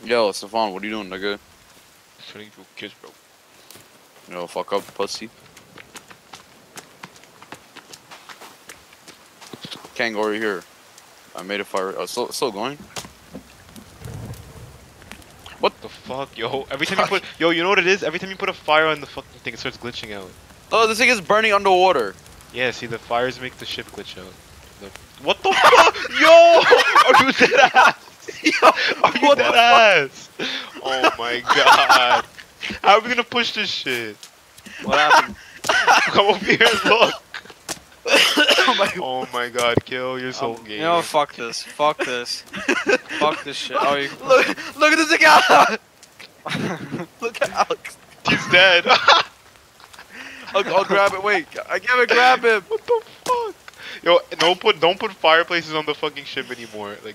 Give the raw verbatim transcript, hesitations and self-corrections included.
Yo, Stefan, what are you doing, nigga? Turning to a kiss, bro. Yo, fuck up, pussy. Can't go over here. I made a fire. Oh, still, still going? What the fuck, yo? Every time you put, yo, you know what it is? Every time you put a fire on the fucking thing, it starts glitching out. Oh, this thing is burning underwater. Yeah, see, the fires make the ship glitch out. Look. What the fuck? Yo! Are you dead ass? Yo, are you what dead the ass? Oh my god. How are we gonna push this shit? What happened? Come over here and look. Oh my god. Oh my god, kill, you're so Um, gay. you know, fuck this. Fuck this. Fuck this shit. Oh, you. Look, look at this guy. Look at Alex. He's dead. I'll, I'll grab it. Wait, I can't grab him. What the fuck? Yo, don't put don't put fireplaces on the fucking ship anymore. Like